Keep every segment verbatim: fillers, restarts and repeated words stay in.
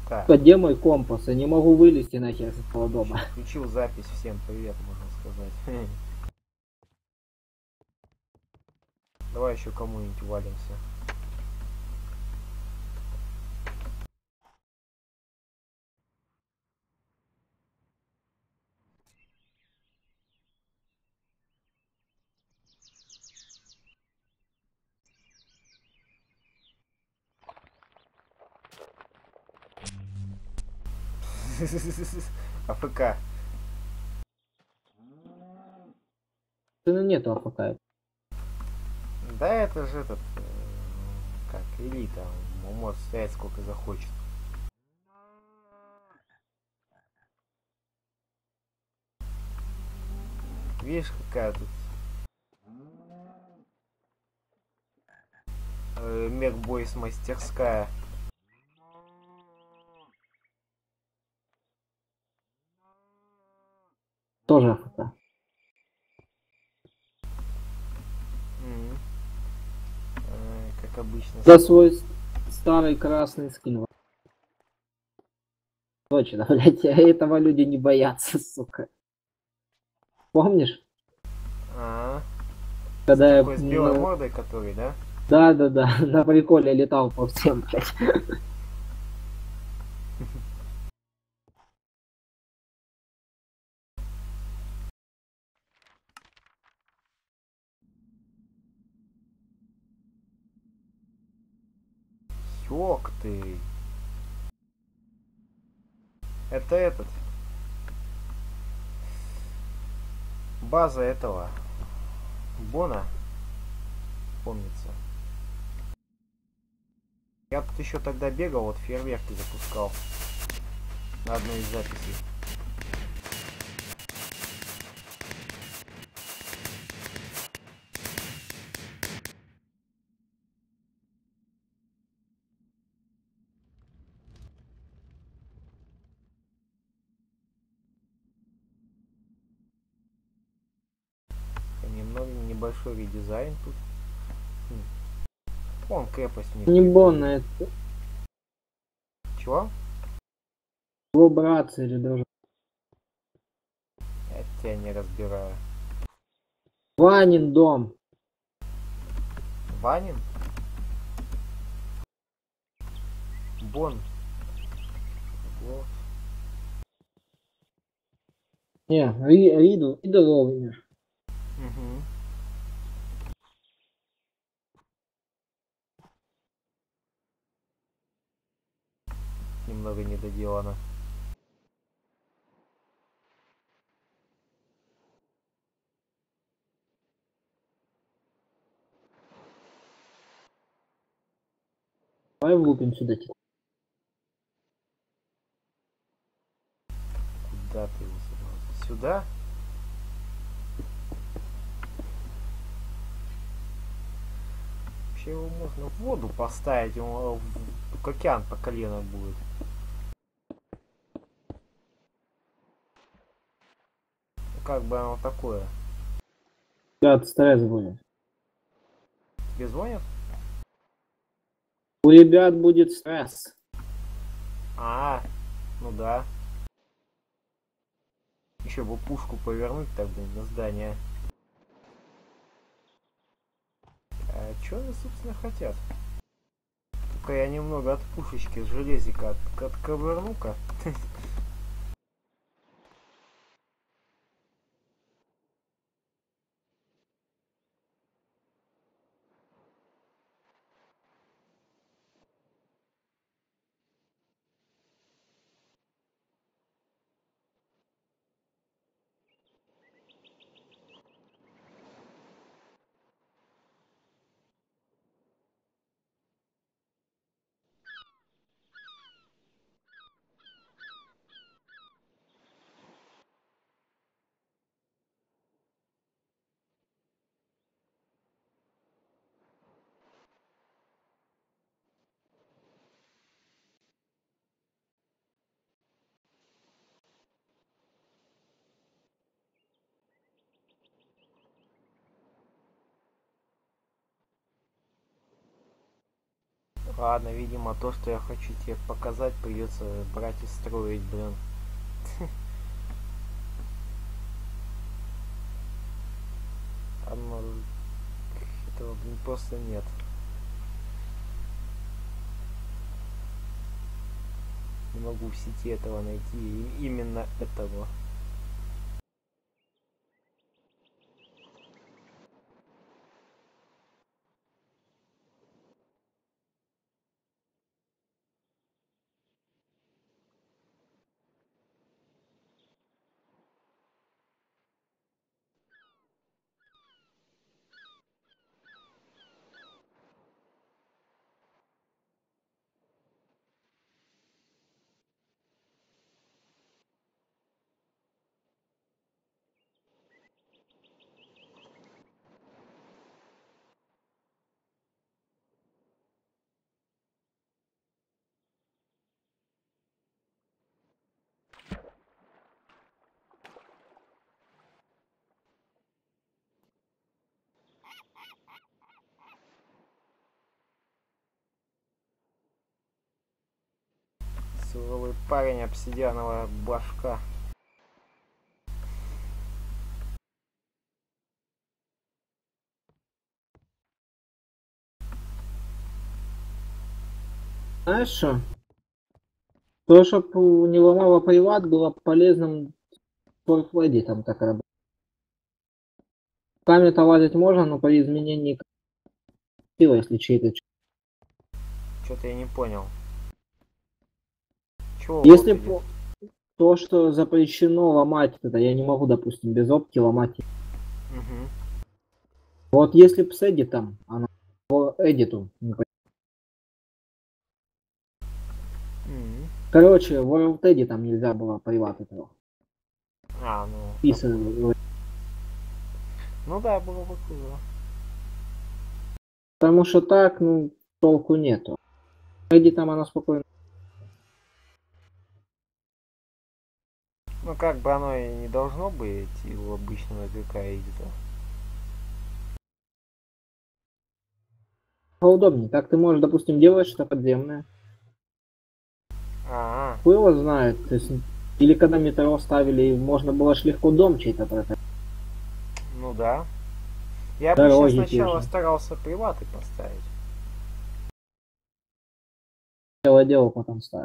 Так. Где мой компас? Я не могу вылезти нахер с этого дома. Включил запись. Всем привет, можно сказать. Давай еще кому-нибудь валимся. АФК. Ну нету АФК. Да это же этот, э, как, элита. Он может стоять сколько захочет. Видишь, какая тут э, Мехбойс мастерская. Тоже АФК. М. Э, как обычно. За свой старый красный скин. Точно, блять, этого люди не боятся, сука. Помнишь? А, Когда я... такой с белой на- мордой, который, да? Да, да, да, на приколе летал по всем, блядь. Ёк ты. Это этот. База этого. Бона. Помнится. Я тут еще тогда бегал, вот фейерверки запускал. На одной из записей. Немного небольшой редизайн тут. Хм. Вон крепость мне. Не Бон, это Чего? его брат или даже Я тебя не разбираю. Ванин дом. Ванин? Бон. Вот. Не, Ри- Риду, Риду Ровнер. Угу. Немного недоделано. Давай влупим сюда. Куда ты его собрался? Сюда? Вообще его можно в воду поставить, ему в океан по колено будет. Ну, как бы оно такое. Ребят, стресс будет. Тебе звонят? У ребят будет стресс. А, ну да. Еще бы пушку повернуть так бы на здание. А что они, собственно, хотят? Только я немного от пушечки с железика от, отковырну-ка. Ладно, видимо, то, что я хочу тебе показать, придется брать и строить, блин. Оно... Этого, блин, просто нет. Не могу в сети этого найти. И именно этого. Суровый парень, обсидиановая башка. Знаешь что? То, чтобы не ломало приват, было полезным в Форфлэде там так работать. Камень-то лазить можно, но при изменении силы, если чей-то. Что-то я не понял. Чего Если вот идет? то, что запрещено ломать, это я не могу, допустим, без опки ломать. Угу. Вот если б с эдитом, она по эдиту. не по- Угу. Короче, в World Edit там нельзя было приват этого. А, ну... Писать. Ну да, было бы круто. Потому что так, ну, толку нету. Эдитом она спокойно. Ну как бы оно и не должно быть и у обычного игрока эдита. Поудобнее. Так ты можешь, допустим, делать что-то подземное. А, Кто его знает? То есть, или когда метро ставили, и можно было ж легко дом чей-то протащить. ну да. Я обычно Дороги те сначала же. старался приваты поставить. Дело дело потом ставить.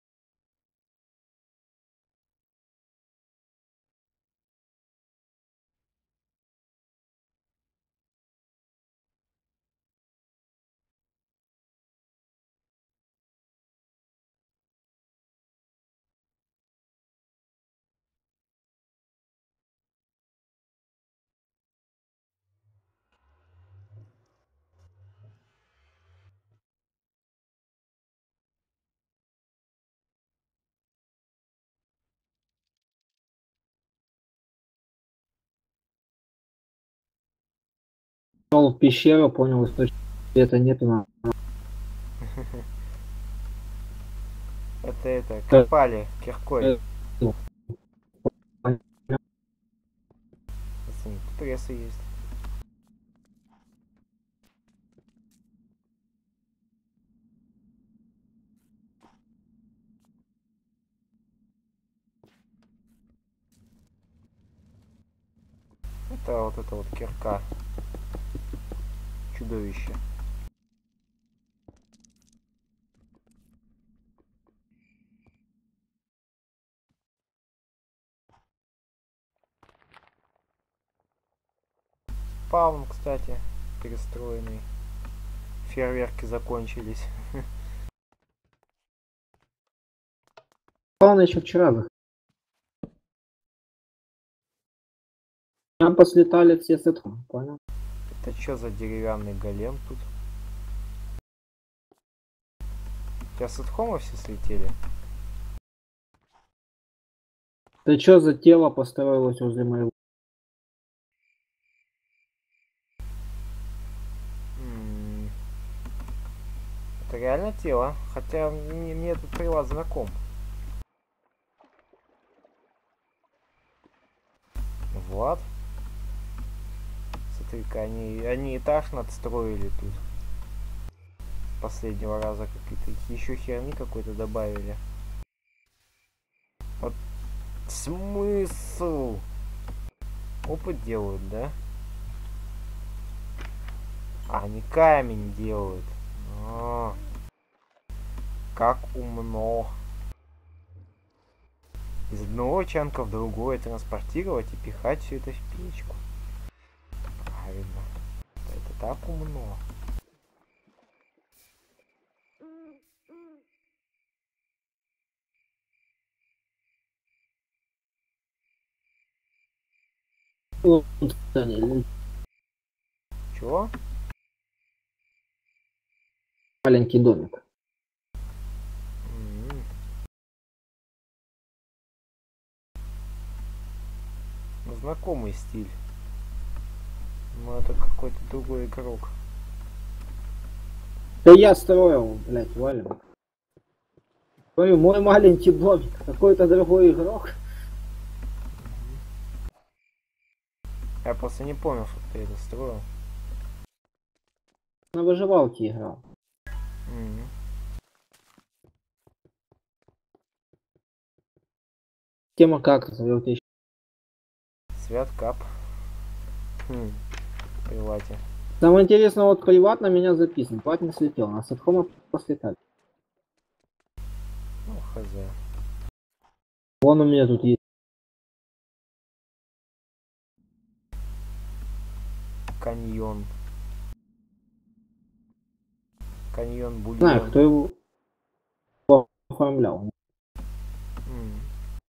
Шел в пещеру, понял, источник света нету. На... Это это, копали киркой. Пацаны, тут пресы есть. Это вот это вот кирка. Чудовище. Спаун, кстати, перестроенный. Фейерверки закончились. Он еще вчера выходил. Там послетали все с этого, понял? Это что за деревянный голем тут? У тебя сетхомы все слетели? Ты что за тело построилось возле моего? М, Это реально тело, хотя мне, мне этот прилад знаком. Влад? Смотри-ка, они, они этаж надстроили тут. последнего раза какие-то еще херни какой-то добавили. Вот смысл? Опыт делают, да? А, они камень делают. А, как умно. Из одного чанка в другое транспортировать и пихать все это в печку. Правильно. Это так умно. Вот, Таня, Чего? маленький домик. М-м. Ну, знакомый стиль. Но это какой-то другой игрок. Да я строил, блядь, валим. Говорю, мой маленький домик, какой-то другой игрок. Я просто не помню, что ты это строил. На выживалке играл. М-м. Тема как зовет еще. Святкап. Хм. Привате. Самое интересное, вот приват на меня записан. Приват не слетел, а с отхома послетали. Ну, хз. Вон у меня тут есть. Каньон. Каньон Знаю, бульон. кто его оформлял. М.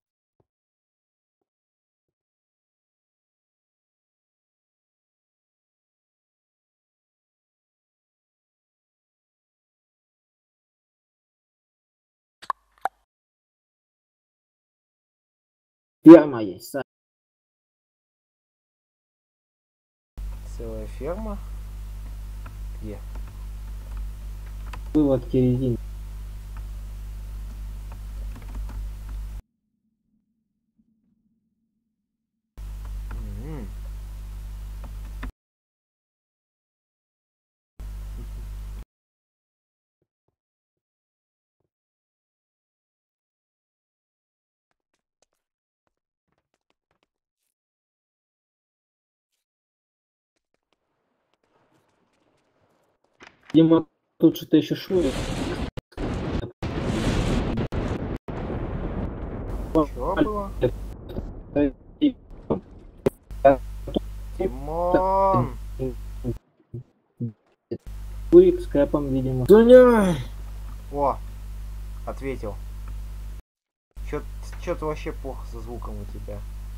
Ферма есть, Сань. Целая ферма. Где? Выводки резины. М. Дима, тут что-то еще шурит. Чего было? Тимон! Курик с кэпом, видимо. Соня! О! Ответил. Чё-то вообще плохо со звуком у тебя.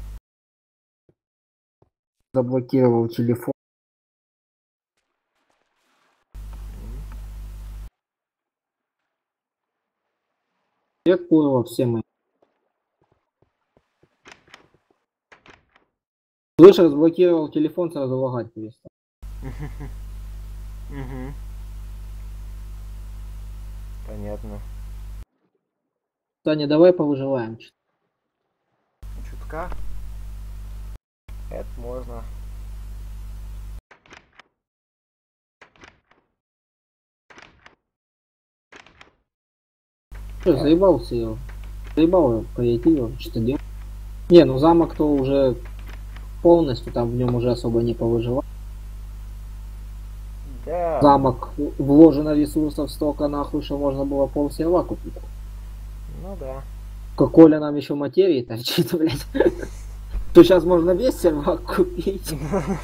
Заблокировал телефон. Я курил все мои. Слышь, разблокировал телефон, сразу лагать перестал. Угу. Понятно. Таня, давай повыживаем. Чутка. Это можно. Что, заебался его? Заебал его, пойти его, что делать? Не, ну замок-то уже полностью, там в нем уже особо не повыживал. Да. Замок вложено ресурсов столько нахуй, что можно было пол серва купить. Ну да. Как Коля нам еще материи торчит, блядь. То сейчас можно весь сервак купить.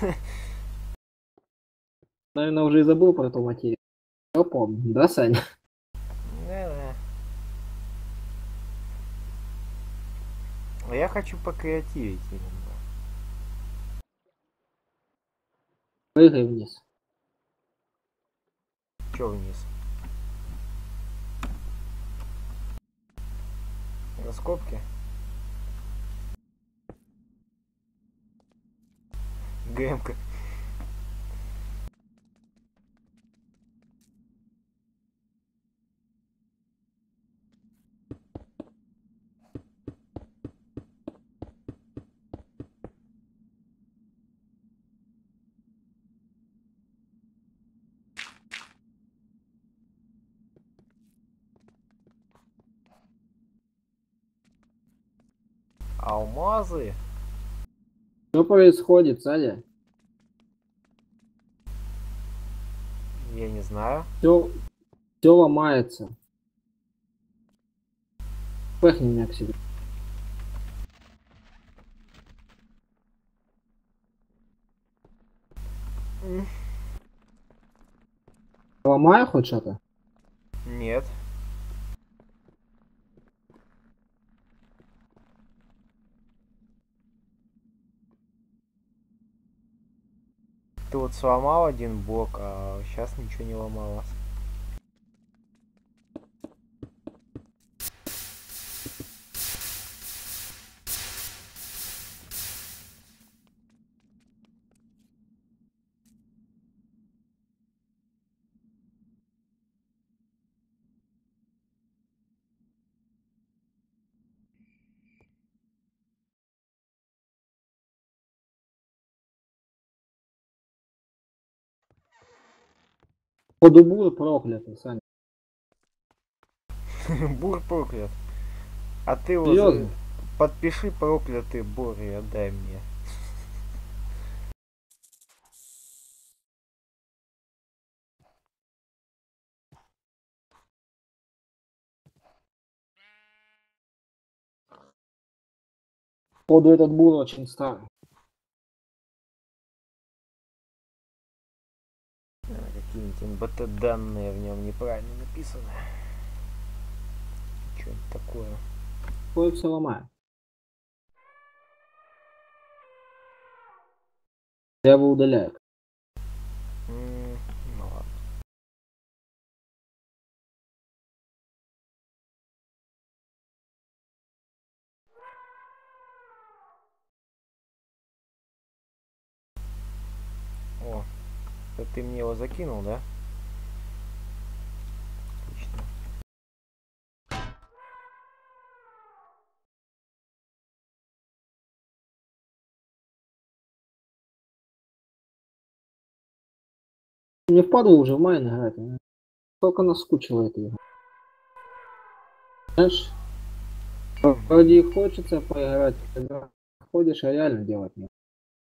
Наверное, уже и забыл про эту материю. Я помню, да, Саня? Да, да. Я хочу покреативить именно. Прыгай вниз. Чё вниз? Раскопки? ГМ-ка. Алмазы? Что происходит, Саня? Я не знаю. Все, все ломается. Пехни меня к себе. М. Ломаю хоть что-то? Нет. Ты вот сломал один блок, а сейчас ничего не ломалось. Подубую проклятый, Саня. Бур проклят. А ты его за- Серьезно? подпиши проклятый бур и отдай мне. Походу этот бур очень старый. А, Какие-нибудь эн бэ тэ данные в нем неправильно написаны. Что-нибудь такое. Кое все ломаю. Я его удаляю. М, Ну ладно. О, это ты мне его закинул, да? Отлично. Мне впадло уже в майн играть. а? Только наскучила эта игра. Знаешь, вроде и хочется поиграть, когда ходишь, а реально делать нет.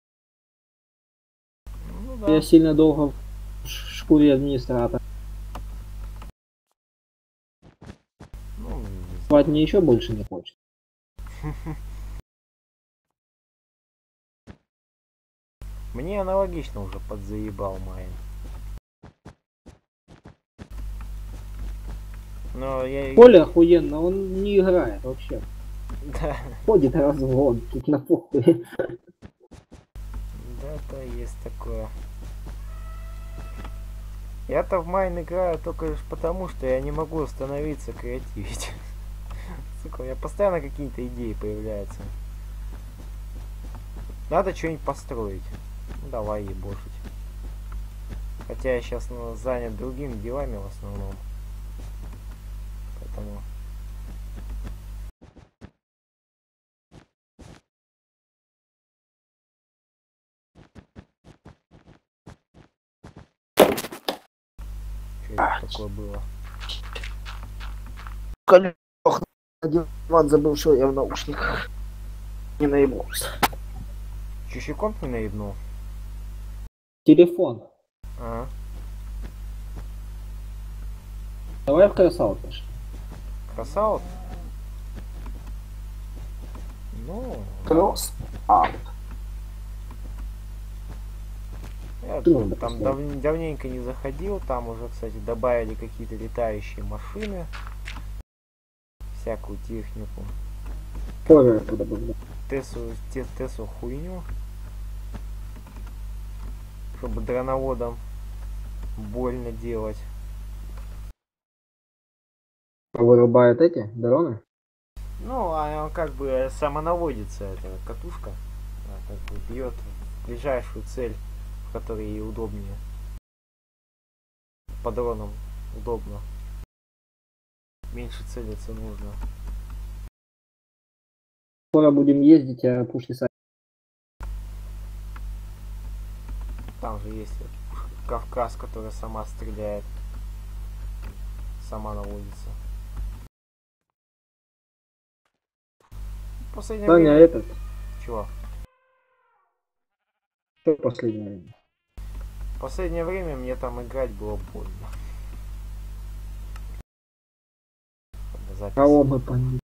Ну Я да. сильно долго в ш- шкуре администратора. Ну, не Спать знаю. мне еще больше не хочет. Мне аналогично уже подзаебал Майн. Но я... Коля охуенно, он не играет вообще. Да, Ходит развод, тут на похуй. да-то есть такое. Я-то в Майн играю только лишь потому, что я не могу остановиться креативить. Сука, у меня постоянно какие-то идеи появляются. Надо что-нибудь построить. Ну, давай ебошить. Хотя я сейчас ну, занят другими делами в основном. Поэтому... Что это такое было? Коля на диван забыл, что я в наушниках. Не наебался. Чуть комп не наебнул? Телефон. А, Давай в кросс-аут пошли. кросс-аут? Ну, Кросс-аут. я Ну, да, там посмотрим. дав- давненько не заходил. Там уже, кстати, добавили какие-то летающие машины. Всякую технику. Коля оттуда был. Тесу, те, Тесу хуйню. Чтобы дроноводам больно делать. Вырубает эти дроны. Ну, а он как бы самонаводится, эта катушка. Она как бы бьет в ближайшую цель, в которой ей удобнее. По дронам удобно. Меньше целиться нужно. Скоро будем ездить, а пушки сами. Там же есть Кавказ, которая сама стреляет. Сама наводится. последнее Саня, время... этот, Чего? что в последнее время? В последнее время мне там играть было больно. Запись. Кого мы поняли?